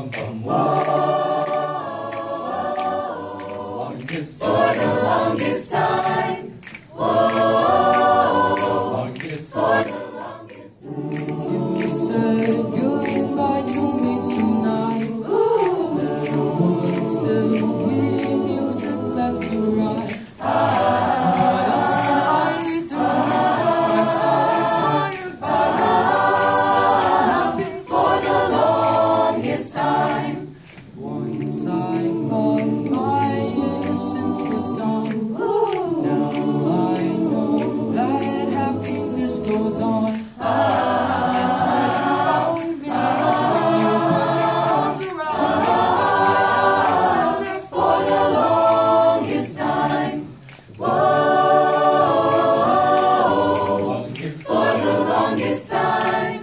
For the longest time. Whoa, for the longest time. You said goodbye to me tonight. There would still be music left to write. What else can I do? I'm so inspired by the lessons For the longest time. once I thought my innocence was gone. Now I know that happiness goes on. That's why you found me when you put your arms around me. I've been there For the longest time. Whoa, for the longest time.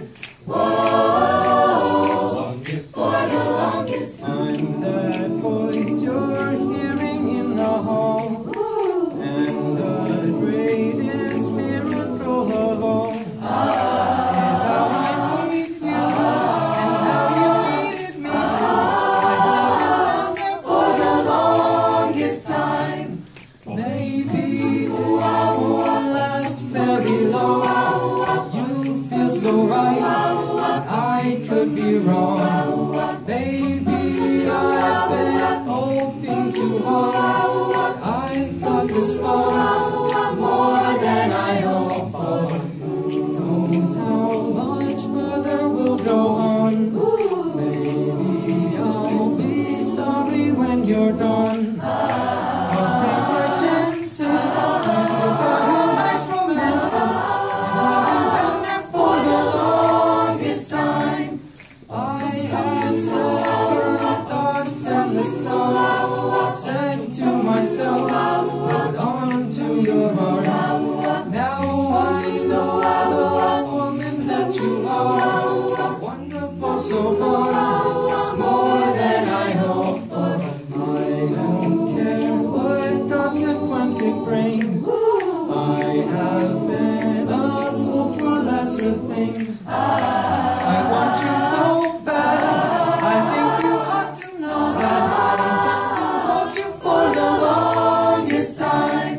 Whoa, for the longest time. I'm that voice you're hearing in the hall, and the greatest miracle of all is how I need you, and how you needed me too. I haven't been there For the longest time. Maybe this won't last very long. You feel so right, I could be wrong. Baby, I've been hoping too hard. I've got this far, it's more than I hoped for. Who knows how much further we'll go on? Maybe I'll be sorry when you're gone. I'll take my chances. I forgot how nice romance is. I haven't been there for the longest time. I had separate thoughts and the start. Said to myself, hold on to your heart. Now I know the woman that you are. Wonderful so far. It's more than I hoped for. I don't care what consequence it brings. I have been a fool for lesser things. I want you so bad. I think you ought to know that I intend to hold you for the longest time.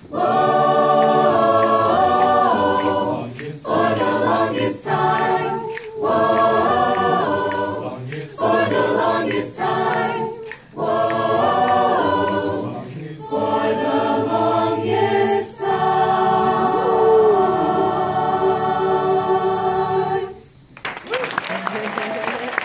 Whoa, for the longest time. Whoa, for the longest time.